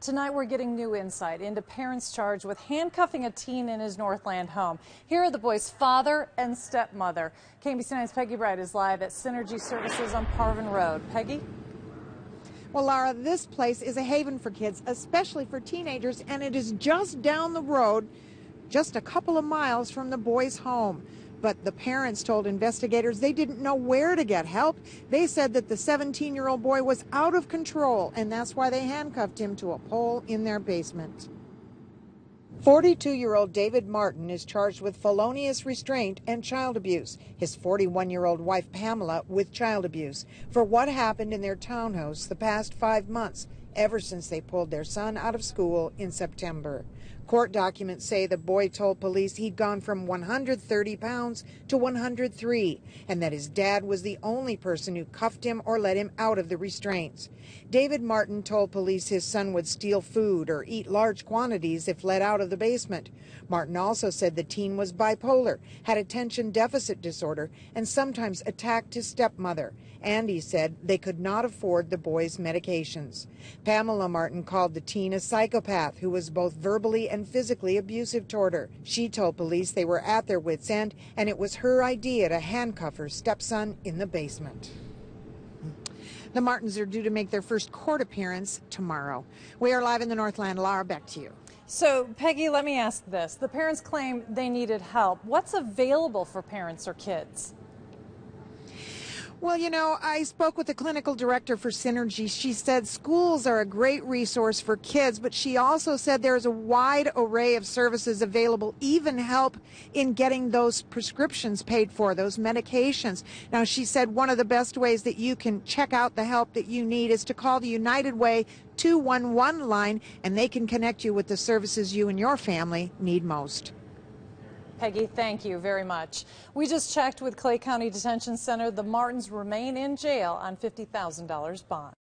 Tonight we're getting new insight into parents charged with handcuffing a teen in his Northland home. Here are the boy's father and stepmother. KMBC 9's Peggy Bright is live at Synergy Services on Parvin Road. Peggy? Well, Laura, this place is a haven for kids, especially for teenagers, and it is just down the road, just a couple of miles from the boy's home. But the parents told investigators they didn't know where to get help. They said that the 17-year-old boy was out of control, and that's why they handcuffed him to a pole in their basement. 42-year-old David Martin is charged with felonious restraint and child abuse. His 41-year-old wife Pamela with child abuse for what happened in their townhouse the past 5 months, ever since they pulled their son out of school in September. Court documents say the boy told police he'd gone from 130 pounds to 103, and that his dad was the only person who cuffed him or let him out of the restraints. David Martin told police his son would steal food or eat large quantities if let out of the basement. Martin also said the teen was bipolar, had attention deficit disorder, and sometimes attacked his stepmother. And he said they could not afford the boy's medications. Pamela Martin called the teen a psychopath who was both verbally and physically abusive toward her. She told police they were at their wits' end, and it was her idea to handcuff her stepson in the basement. The Martins are due to make their first court appearance tomorrow. We are live in the Northland. Laura, back to you. So, Peggy, let me ask this. The parents claim they needed help. What's available for parents or kids? Well, you know, I spoke with the clinical director for Synergy. She said schools are a great resource for kids, but she also said there's a wide array of services available, even help in getting those prescriptions paid for, those medications. Now, she said one of the best ways that you can check out the help that you need is to call the United Way 211 line, and they can connect you with the services you and your family need most. Peggy, thank you very much. We just checked with Clay County Detention Center. The Martins remain in jail on $50,000 bond.